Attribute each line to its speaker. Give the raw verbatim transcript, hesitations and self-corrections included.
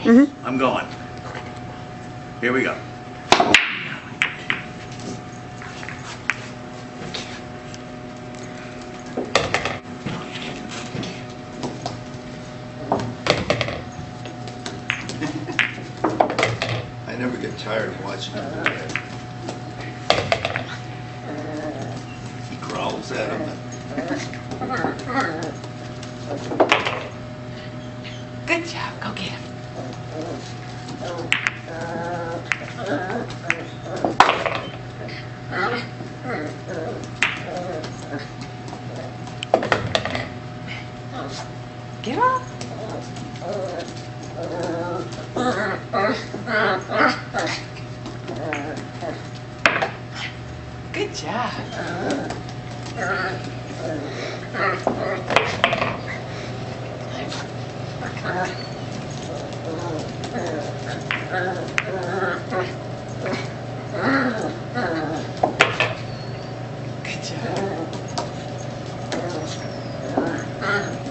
Speaker 1: Mm-hmm.
Speaker 2: I'm going. Here we go.
Speaker 3: I never get tired of watching him do that. He growls at him.
Speaker 1: Good job. Go get him. Get up. Good job. Good job.